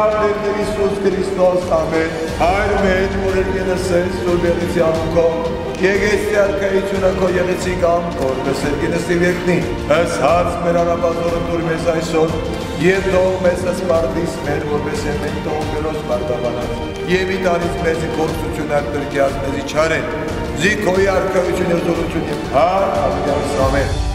Աղերն Իսուս Քրիստոս, ամեն, Հայր մեր, որ երկենս ես, Սուրբ Եղեցիանում քո, Եղեցի արքայությունը քո եղեցի կամ որպես երկենս տիվեկնի, հաց մեր արաբազորը դուր մեզ այսօր, և թող մեզ սպարտիս մեր, որպես մենք թող գերոս պարտավանած, և իտանից մեզի կործություն ակտրկյազ մեզի չարեն, զի քոյի արքայություն և զորություն և հար, ամեն,